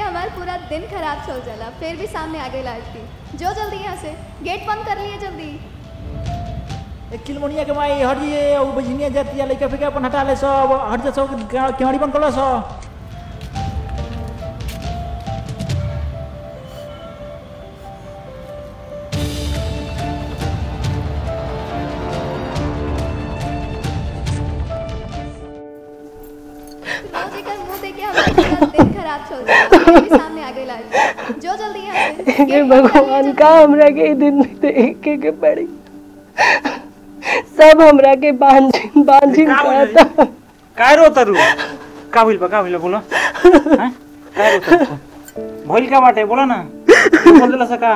हमारा पूरा दिन खराब चल जाला, फिर भी सामने आ गई आरती। जो जल्दी यहाँ से गेट बंद कर लिए जल्दी। एक किलमोनिया के माई हटिए ओ बजनिया जाती है लइका फेका अपन हटा ले सब हट जा सब केवाड़ी बंद कर लो सब। दिन खराब चल रहा है, फिर भी सामने आ गई आरती। जो जल्दी यहाँ से हे भगवान का हमरा के दिन में देखे के पड़ी सब हमरा के बांझिन कहता। काय रोता रू का भइल बोलो हैं काय रोता भइल का बाटे बोला ना बोल देला सका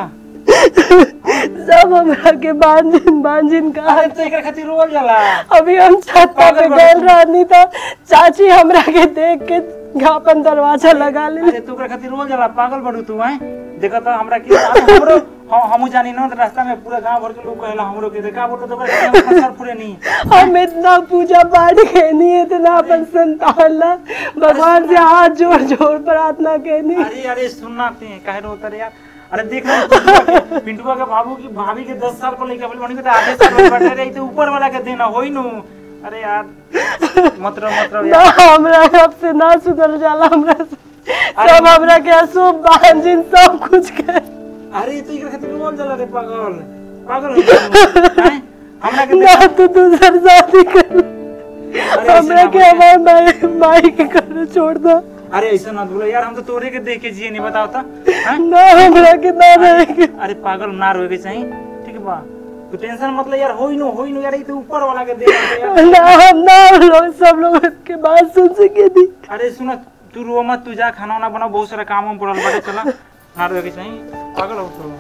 सब हमरा के बांझिन का। अरे तो एकरा खातिर रोल जाला। अभी हम छत पे गइल रहनी तो चाची हमरा के देख के अपन दरवाजा लगा ले। अरे तू एकरा खातिर रोल जाला पागल बड़ू तू हैं देखा तो हमरा के हमरो हमहु जानी ना रास्ता में पूरा गांव भर के लोग कहला हमरो के देखा बोल तो खसर पूरे नहीं। हम इतना पूजा पाठ कहनी है इतना अपन संतान ला भगवान से हाथ जोड़ प्रार्थना कहनी। अरे सुनना ते काहे रोता रे यार। अरे देख पिंटुआ के बाबू की भाभी के 10 साल को लेके बोली के आधे साल बैठे रही तो ऊपर वाला के देना होई नु। अरे यार मतलब ना हमरा अब से ना सुधर जाला हमरा सब हमरा के अशुभ बांझिन सब कुछ के। अरे तू एकरा खातिर बोल जाला रे पागल हो गया हैं हमरा के ना तू दूसर शादी कर हमरा के हमारे माई के घर छोड़ दो। अरे ऐसा ना बोलो यार हम तो तोरे के देख के जिए नहीं बताओ तो ना हमरा के ना रहेगे। अरे पागल ना रोए के चाहिए ठीक बा तू टेंशन मतलब यार होई नो यार ये तो ऊपर वाला के दे यार। ना हम ना लोग सब लोग के बात सुन सके दी। अरे सुना तू रो मत तू जा खाना वाना बना बहुत सारा काम पड़ल बाटे चला ना रोए के चाहिए पागल हो तो।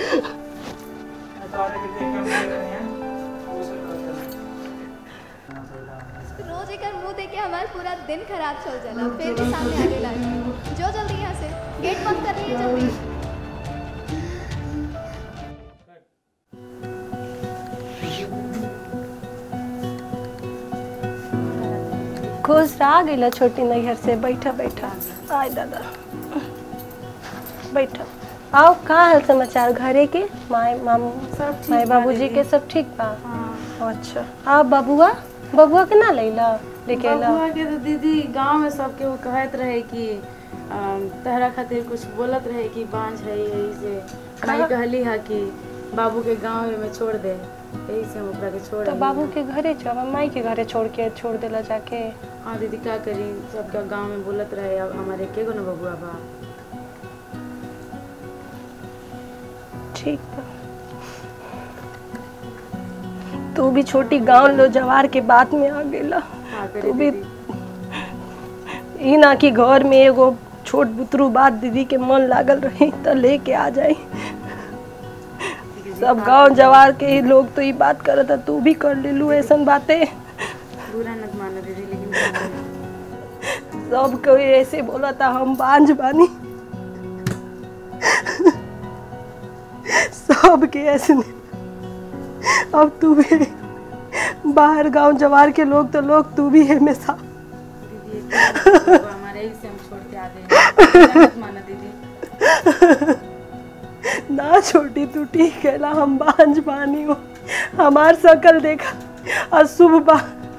रोज एक मुंह देके हमारा पूरा दिन खराब चल जाला, फिर भी सामने आ गई आरती। जो जल्दी यहाँ से गेट बंद कर लिए जल्दी। खुश रह गई छोटी नैहर से। बैठा आय दादा बैठा। आओ का हाल समाचार घरे के माई बाबूजी के सब ठीक बा? अच्छा आप बबुआ के ना लेला लेके बबुआ के तो दीदी गांव में सबके वो कहत रहे कि तहरा खातिर कुछ बोलत रहे कि बांझ है यही से माई कहली है कि बाबू के गांव में छोड़ दे यही से हम ओकरा के छोड़। तो बाबू के घरे माई के घरे छोड़ देला जाके। हाँ दीदी क्या करी सबका गांव में बोलत रहे अब हमारे के गो न बबुआ बा। ठीक बा तू भी छोटी गांव लो जवार के बात में आ गेला। तू भी ई ना कि घर में एगो छोट बुतरू बात दीदी के मन लागल रही तो लेके आ जाई। सब गांव जवार के ही लोग तो ये बात करता तू भी कर ले लू ऐसन बातें। बुरा मत मानो दीदी लेकिन सब कोई ऐसे बोला था हम बांझ बानी सब के ऐसे अब तू भी बाहर गांव जवार के लोग तो लोग तू भी है हमेशा। हमारे ही से हम छोड़ के आ गए मत मानो दीदी। ना छोटी तू ठीक है ना हम बांझ बानी हो हमार शकल देखा अशुभ बा।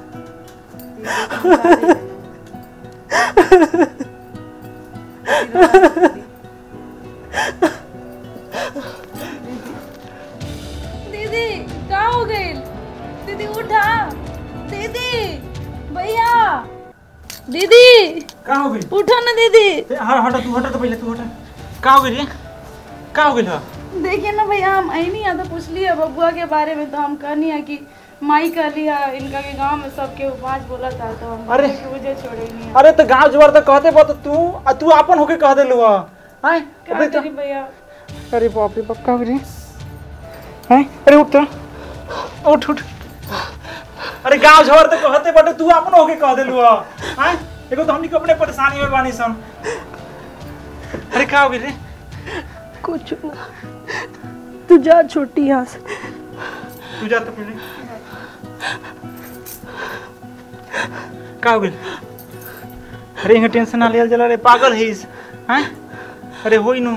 दीदी क्या हो गई? दीदी उठा दीदी भैया दीदी का हो गई? उठो ना दीदी। हटा तो पहले तू हटा का हो गई रे का हो गई? देखिए ना भैया हम आई नहीं तो पूछ लिया बबुआ के बारे में तो हम कहनी है कि माई कर लिया इनका के गांव में सबके बात बोला था तो हम अरे मुझे छोड़े नहीं। अरे तो गांव जवार तो कहते बा तो तू अपन होके कह देलू हां क्या करी भैया? अरे बाप रे बाप का हो रही हैं? अरे उठ अरे गांव जवार तो कहते बा तू अपन होके कह देलू हां देखो तो हमनी को अपने परेशानी में बानी सन। अरे का हो गई रे? कुछ ना तू जा छोटी यहाँ से तू जा तो पहले का हो गई? अरे इनका टेंशन ना लिया जला रे पागल है इस हैं अरे होई नु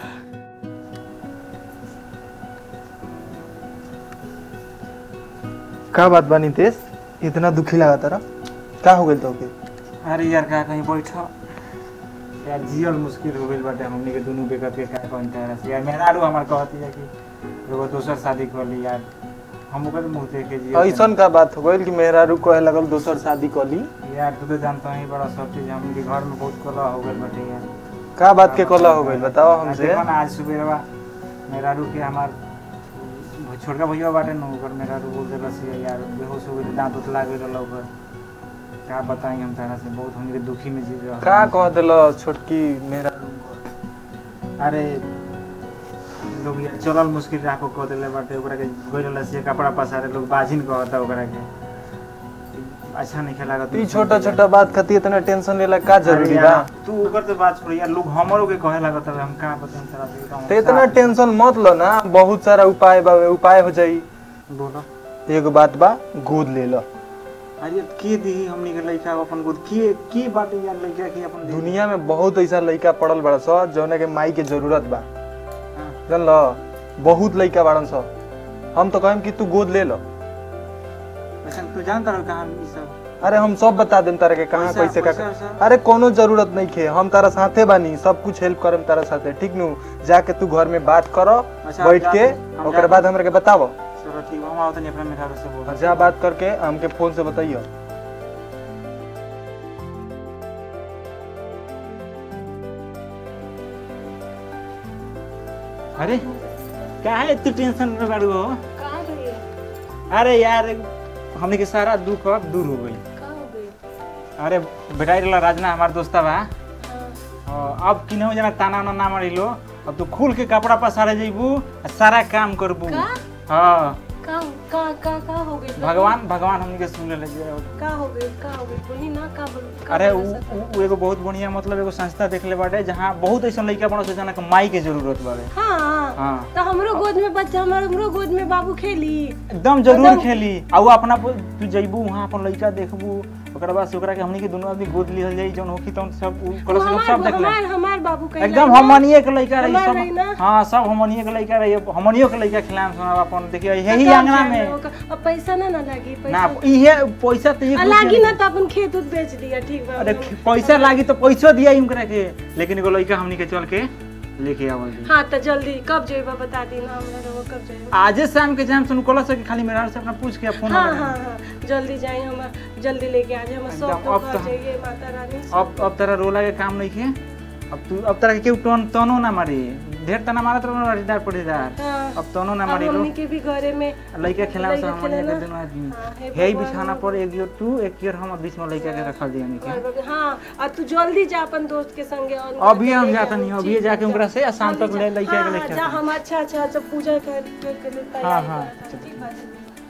का बात बा नितेश, इतना दुखी लगा तारा, का हो गइल तोके? अरे यार का कहीं बैठ यार जियल मुश्किल हो गइल बाटे हमनी के दोनों बेकर के का कहन तारा से यार मेहरारू हमार कहती है कि एगो दोसर शादी कर ली यार हम ओकर मुंह देखे जी ऐसन का बात हो गइल कि मेहरारू कहे लगल दोसर शादी कर ली? यार तू तो जानता ही बड़ा सब चीज हमनी के घर में बहुत कला हो गइल बाटे यार। का बात के कला हो गइल बताओ हमसे। देखो ना आज सुबह मेहरारू के हमार छोटका भैया बाटे न ओकर मेहरारू बोल देला से यार बेहोश हो गइल, दांत उत लाग गइल ओकर। का बताई हम तारा से बहुत हमनी के दुखी में जी रह। का कह देलो छोटकी मेहरारू? अरे लोग यार चलल मुश्किल राह को कह देले बाटे ओकरा के गइल से कपड़ा पसारे लोग बाजिन कहता ओकरा के। अच्छा नहीं खेला ई छोटा छोटा बात खातिर इतना टेंशन लेला का जरूरी बा? तू ओकर तो बात छोड़ यार, लोग हमरो के कहे लागत है हम का बताएं तारा से। तो इतना टेंशन मत लो ना, बहुत सारा उपाय बा, उपाय हो जाई। बोलो एगो बात बा, गोद ले लो। अरे के दी हमनी के लइका अपन गोद की बात यार लइका के अपन दुनिया में बहुत ऐसा लइका पड़ल बड़ा स जौने के माई के जरूरत बा, जान लो बहुत लइका बाड़न स। हम तो कहम कि तू गोद ले लो। अच्छा तू जानता रहो कहां ई सब? अरे हम सब बता देम तारा के कहां कैसे का। अरे कोनो जरूरत नहीं खे, हम तारा साथे बानी, सब कुछ हेल्प करम तारा साथे, ठीक नु? जाके तू घर में बात करो बैठ के, ओकर बाद हमरा के बतावो। चलो ठीक हम आओ तनी अपना मेहरारू से बोल। अच्छा बात करके हमके फोन से बताइयो। अरे का है तू टेंशन में बाड़ू हो? कहाँ गई? अरे यार हमनी के सारा दुख अब दूर हो गई। कहाँ हो गई? अरे बेटा इला राजना हमार दोस्ता बा। अब किन्हू जना ताना उना ना मारिलो, अब तू खुल के कपड़ा पसारे जइबू सारा काम करबू। हां का हो गई? भगवान हमनी के सुन ले जे का हो गई बोली ना का बोल। अरे उ एगो बहुत बढ़िया मतलब एगो संस्था देखले बाटे जहां बहुत ऐसा लइका बनो से जना के माई के जरूरत बाटे। हां तो हमरो गोद में बच्चा, हमरो गोद में बाबू खेली एकदम जरूर खेली। आ उ अपना तू जइबू वहां अपन लइका देखबू, ओकरा बाद से ओकरा के हमनी के दोनों आदमी गोद लिहल जाई, जौन होखी तौन सब उ कलस सब देख ले। हमार बाबू के एकदम हमनिए के लइका रही सब। हां सब हमनिए के लइका रही, हमनियो के लइका खिलाम सुना अपन देखिए यही आंगना में। अब पैसा ना लागी? ना इहे पैसा तो ये लागी ना तो अपन खेत उत बेच दिया, ठीक बा? अरे पैसा लागी तो पैसो दिया इनकरा के, लेकिन एगो लइका हमनी के चल के लेके आवल। हां तो जल्दी कब जेबा बता दी ना हमरा, रो कब जेबा? आज शाम के जाम सुन कोला से खाली मेरा से अपना पूछ के फोन। हां जल्दी जाए, हम जल्दी लेके आ जाए, हम सब तो घर जाइए माता रानी। अब तेरा रोला के काम नहीं के, अब तेरा के तनो ना मारी, ढेर तना मारत रहो ना रिटायर पड़ीदार। अब तनो ना मारी लो, मम्मी के भी घरे में लइका खिलाव से हमनी के दोनों आदमी हेई बिछाना पर एक गिर तू एक गिर हम बीच में लइका के रखल दिया नहीं। हां और तू जल्दी जा अपन दोस्त के संगे। और अभी हम जाता नहीं, अभी जाके उनकरा से शाम तक ले लइका के लेके जा। हम अच्छा पूजा कर ले तैयार। हां ठीक बात।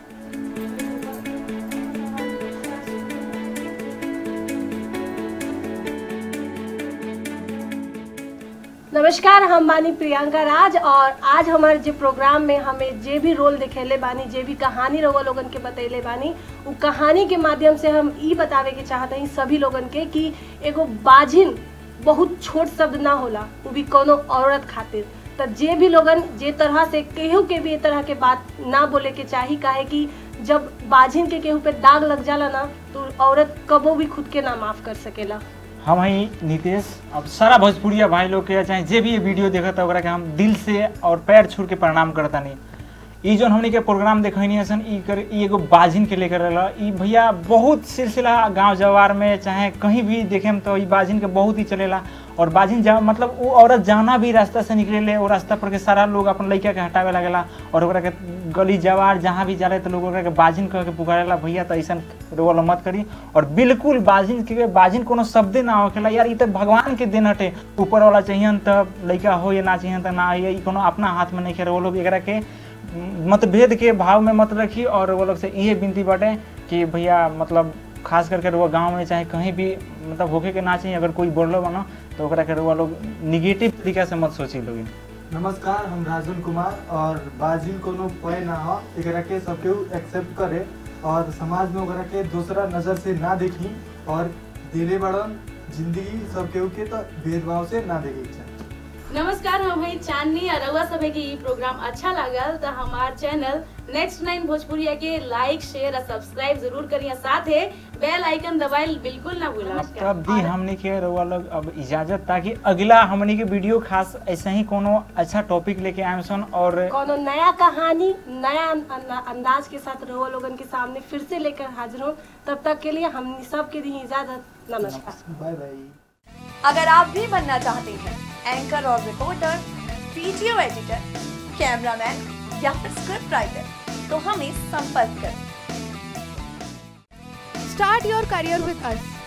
नमस्कार, हम बानी प्रियंका राज और आज हमारे जो प्रोग्राम में हमें जे भी रोल दिखेले बानी, जे भी कहानी रउआ लोगन के बतैले बानी, उ कहानी के माध्यम से हम ई बतावे के चाहते हैं सभी लोगन के कि एगो बाजिन बहुत छोट शब्द ना होला, वो भी कोनो औरत खातिर। तो जे भी लोगन जे तरह से केहू के भी ए तरह के बात ना बोले के चाही, काहे कि जब बाजिन के केहू पे दाग लग जाला ना तो औरत कबो भी खुद के ना माफ कर सकेला। हम ही नितेश, अब सारा भोजपुरिया भाई लोग के चाहे जे भी ये वीडियो देखता ओकरा के हम दिल से और पैर छू के प्रणाम करता नहीं। ई जो हमनी के प्रोग्राम देखनी है सन ई एगो बाजिन के लेकर रहला। ई भैया बहुत सिलसिला गांव जवार में चाहे कहीं भी देखेम तो ई बाजिन के बहुत ही चलेला। और बाजिन जा मतलब वो औरत जाना भी रास्ता से निकले वो रास्ता पर के सारा लोग अपन लइका के हटावे लगेला और ओकरा के गली जवार जहाँ भी जाले तो लोग ओकरा के बाजिन कह के पुकारेला। भैया तो ऐसा रोल मत करी। और बिल्कुल बाजिन कोनो शब्दे ना होखेला यार, ई तो भगवान के देन हटे। ऊपर वाला चाहिए तब लइका हो या ना चाहिए तो ना, ये कोनो अपना हाथ में नहीं खेल। वो लोग एकरा के मतभेद के भाव में मत रखी। और वो लोग से ये विनती बाटे कि भैया मतलब खास करके वो गांव में चाहे कहीं भी मतलब होके के ना चाहिए। अगर कोई बोलो बनो तो ओकरा के वो लोग निगेटिव तरीका से मत सोची लोग। नमस्कार, हम राजन कुमार और बाजिन कोनो कोई ना हो, एकरा के सब केहू एक्सेप्ट करे और समाज में ओकरा के दूसरा नजर से ना देखी और दिले बड़न जिंदगी सब केहू के तो भेदभाव से ना देखे। नमस्कार, हम हैं चांदनी और रउआ सभे के ई प्रोग्राम अच्छा लागल तो हमार चैनल नेक्स्ट 9 भोजपुरिया के लाइक शेयर और सब्सक्राइब जरूर करिए, साथ है बेल आइकन दबाइल बिल्कुल ना भूला। तब दी हमने के रउआ लोग अब इजाजत, ताकि अगला हमने के वीडियो खास ऐसे ही कोनो अच्छा टॉपिक लेके आए सन और कोनो नया कहानी नया अंदाज के साथ रउआ लोगन के सामने फिर से लेकर हाजिर हूँ। तब तक के लिए हम सब के दी इजाजत, नमस्कार, बाय बाय। अगर आप भी बनना चाहते हैं एंकर और रिपोर्टर, वीडियो एडिटर, कैमरामैन या फिर स्क्रिप्ट राइटर, तो हमें संपर्क करें। Start your career with us.